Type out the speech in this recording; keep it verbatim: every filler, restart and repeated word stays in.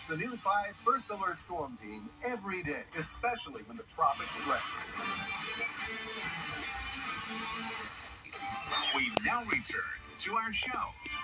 Watch the News five First Alert Storm Team every day, especially when the tropics threaten. We now return to our show.